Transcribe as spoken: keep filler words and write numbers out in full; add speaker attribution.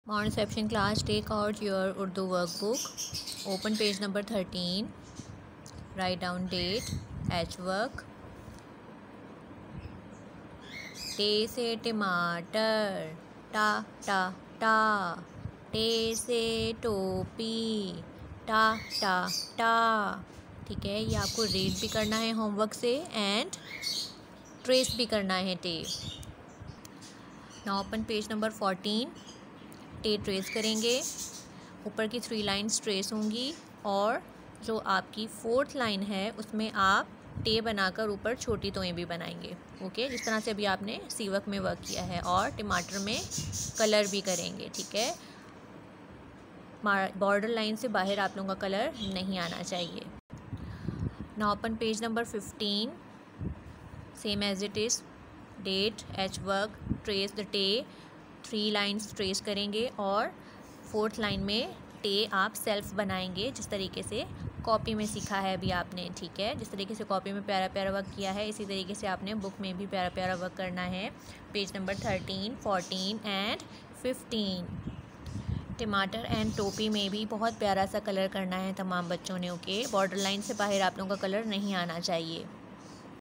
Speaker 1: Morning reception class, take out your Urdu workbook, open page number thirteen, write down date, H work, टे से टमाटर, टा टा टा, टे से टोपी, टा टा टा। ठीक है, ये आपको रीड भी करना है होमवर्क से एंड ट्रेस भी करना है T. Now open page number fourteen, T trace करेंगे, ऊपर की थ्री लाइन्स ट्रेस होंगी और जो आपकी फोर्थ लाइन है उसमें आप टे बनाकर ऊपर छोटी तोएं भी बनाएंगे। ओके, जिस तरह से अभी आपने सीवक में वर्क किया है, और टमाटर में कलर भी करेंगे। ठीक है, बॉर्डर लाइन से बाहर आप लोगों का कलर नहीं आना चाहिए। Now open page number fifteen, same as it is, date, H work, trace the T, three lines trace करेंगे और फोर्थ लाइन में टे आप सेल्फ बनाएंगे जिस तरीके से कॉपी में सीखा है अभी आपने। ठीक है, जिस तरीके से कॉपी में प्यारा प्यारा वर्क किया है, इसी तरीके से आपने बुक में भी प्यारा प्यारा वर्क करना है। Page number thirteen, fourteen and fifteen. टमाटर एंड टोपी में भी बहुत प्यारा सा कलर करना है तमाम बच्चों ने। ओके, बॉर्डर लाइन से बाहर आप लोगों का कलर नहीं आना चाहिए।